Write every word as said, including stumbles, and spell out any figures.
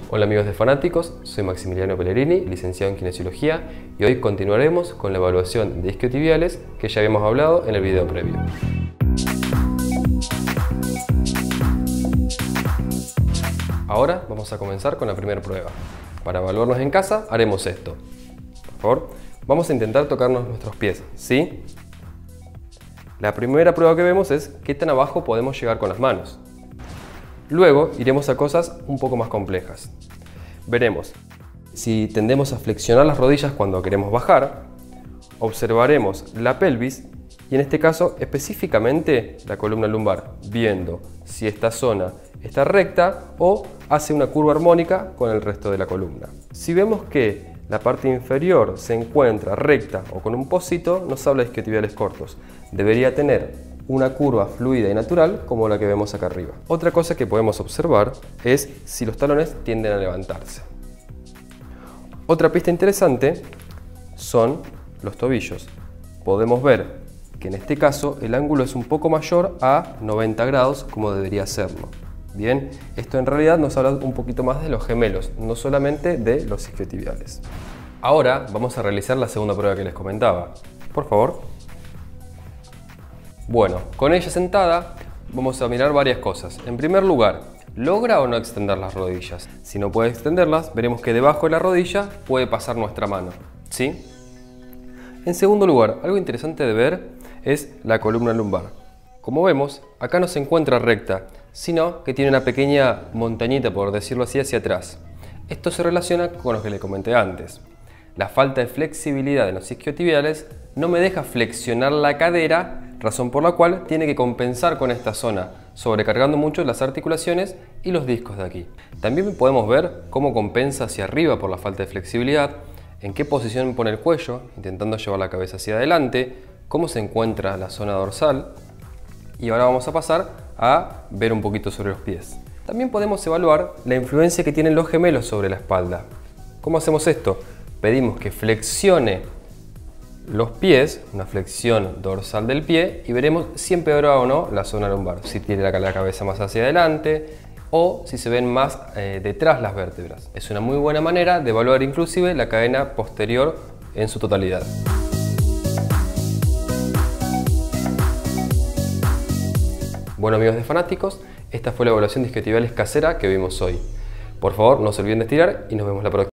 Hola amigos de Fanáticos, soy Maximiliano Pellegrini, licenciado en Kinesiología, y hoy continuaremos con la evaluación de isquiotibiales que ya habíamos hablado en el video previo. Ahora vamos a comenzar con la primera prueba. Para evaluarnos en casa haremos esto. Por favor, vamos a intentar tocarnos nuestros pies, ¿sí? La primera prueba que vemos es qué tan abajo podemos llegar con las manos. Luego iremos a cosas un poco más complejas. Veremos si tendemos a flexionar las rodillas cuando queremos bajar, observaremos la pelvis y en este caso específicamente la columna lumbar, viendo si esta zona está recta o hace una curva armónica con el resto de la columna. Si vemos que la parte inferior se encuentra recta o con un pocito, nos habla de isquiotibiales cortos. Debería tener una curva fluida y natural como la que vemos acá arriba. Otra cosa que podemos observar es si los talones tienden a levantarse. Otra pista interesante son los tobillos. Podemos ver que en este caso el ángulo es un poco mayor a noventa grados como debería serlo. Bien, esto en realidad nos habla un poquito más de los gemelos, no solamente de los isquiotibiales. Ahora vamos a realizar la segunda prueba que les comentaba. Por favor. Bueno, con ella sentada vamos a mirar varias cosas. En primer lugar, ¿logra o no extender las rodillas? Si no puede extenderlas, veremos que debajo de la rodilla puede pasar nuestra mano, ¿sí? En segundo lugar, algo interesante de ver es la columna lumbar. Como vemos, acá no se encuentra recta, sino que tiene una pequeña montañita, por decirlo así, hacia atrás. Esto se relaciona con lo que le comenté antes. La falta de flexibilidad en los isquiotibiales no me deja flexionar la cadera, razón por la cual tiene que compensar con esta zona, sobrecargando mucho las articulaciones y los discos de aquí. También podemos ver cómo compensa hacia arriba por la falta de flexibilidad, en qué posición pone el cuello, intentando llevar la cabeza hacia adelante, cómo se encuentra la zona dorsal. Y ahora vamos a pasar a ver un poquito sobre los pies. También podemos evaluar la influencia que tienen los gemelos sobre la espalda. ¿Cómo hacemos esto? Pedimos que flexione los pies, una flexión dorsal del pie, y veremos si empeora o no la zona lumbar, si tiene la cabeza más hacia adelante o si se ven más eh, detrás las vértebras. Es una muy buena manera de evaluar inclusive la cadena posterior en su totalidad. Bueno amigos de Fanáticos, esta fue la evaluación de isquiotibiales casera que vimos hoy. Por favor no se olviden de estirar y nos vemos la próxima.